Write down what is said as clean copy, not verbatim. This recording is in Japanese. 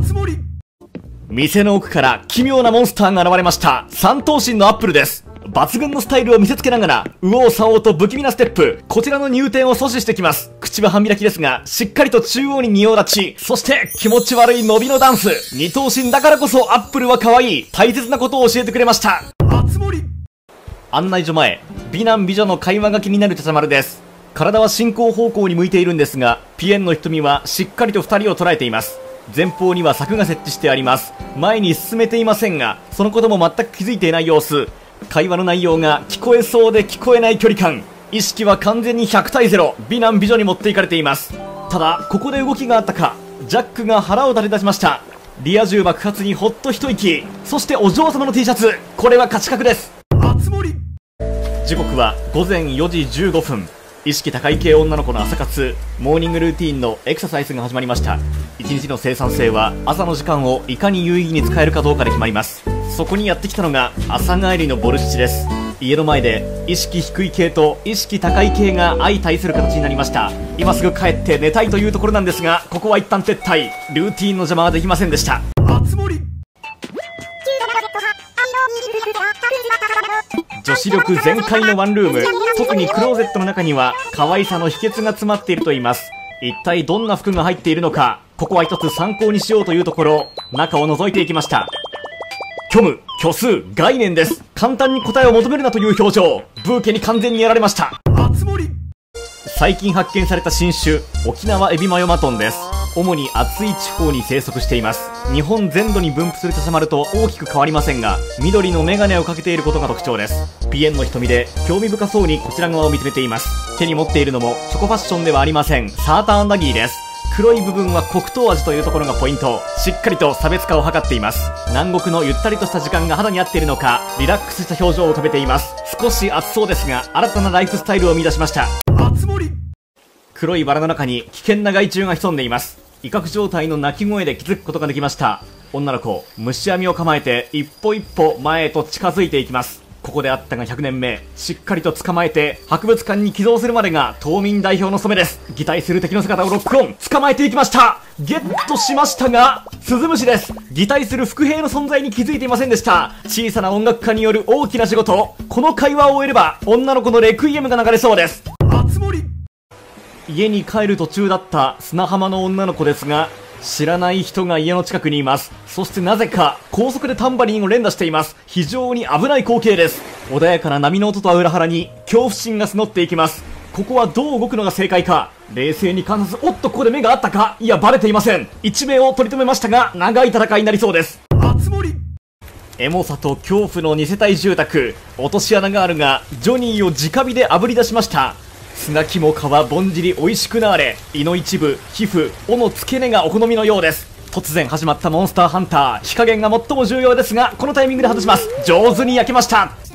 店の奥から奇妙なモンスターが現れました。三頭身のアップルです。抜群のスタイルを見せつけながら、右往左往と不気味なステップ。こちらの入店を阻止してきます。口は半開きですが、しっかりと中央に仁王立ち。そして気持ち悪い伸びのダンス。二頭身だからこそアップルは可愛い。大切なことを教えてくれました。案内所前、美男美女の会話が気になるちゃちゃ丸です。体は進行方向に向いているんですが、ピエンの瞳はしっかりと二人を捉えています。前方には柵が設置してあります。前に進めていませんが、そのことも全く気づいていない様子。会話の内容が聞こえそうで聞こえない距離感。意識は完全に100対0、美男美女に持っていかれています。ただ、ここで動きがあったか、ジャックが腹を立て出しました。リア充爆発にほっと一息。そしてお嬢様の T シャツ。これは勝ち確です。時刻は午前4時15分。意識高い系女の子の朝活、モーニングルーティーンのエクササイズが始まりました。一日の生産性は朝の時間をいかに有意義に使えるかどうかで決まります。そこにやってきたのが朝帰りのボルシチです。家の前で意識低い系と意識高い系が相対する形になりました。今すぐ帰って寝たいというところなんですが、ここは一旦撤退。ルーティーンの邪魔はできませんでした。女子力全開のワンルーム。特にクローゼットの中には可愛さの秘訣が詰まっていると言います。一体どんな服が入っているのか、ここは一つ参考にしようというところ、中を覗いていきました。虚無、虚数、概念です。簡単に答えを求めるなという表情。ブーケに完全にやられました。最近発見された新種、沖縄エビマヨマトンです。主に暑い地方に生息しています。日本全土に分布するチャチャ丸と大きく変わりませんが、緑のメガネをかけていることが特徴です。ピエンの瞳で興味深そうにこちら側を見つめています。手に持っているのもチョコファッションではありません。サーターアンダギーです。黒い部分は黒糖味というところがポイント。しっかりと差別化を図っています。南国のゆったりとした時間が肌に合っているのか、リラックスした表情を浮かべています。少し暑そうですが、新たなライフスタイルを見出しました。黒いバラの中に危険な害虫が潜んでいます。威嚇状態の鳴き声で気づくことができました。女の子、虫網を構えて一歩一歩前へと近づいていきます。ここであったが100年目、しっかりと捕まえて博物館に寄贈するまでが島民代表の務めです。擬態する敵の姿をロックオン。捕まえていきました。ゲットしましたが、スズムシです。擬態する伏兵の存在に気づいていませんでした。小さな音楽家による大きな仕事。この会話を終えれば女の子のレクイエムが流れそうです。家に帰る途中だった砂浜の女の子ですが、知らない人が家の近くにいます。そしてなぜか高速でタンバリンを連打しています。非常に危ない光景です。穏やかな波の音とは裏腹に恐怖心が募っていきます。ここはどう動くのが正解か、冷静に観察。おっと、ここで目があったか。いや、バレていません。一命を取り留めましたが、長い戦いになりそうです。エモさと恐怖の2世帯住宅。落とし穴があるがジョニーを直火で炙り出しました。砂肝皮ぼんじり美味しくなーれ。胃の一部、皮膚、尾の付け根がお好みのようです。突然始まったモンスターハンター。火加減が最も重要ですが、このタイミングで外します。上手に焼けました。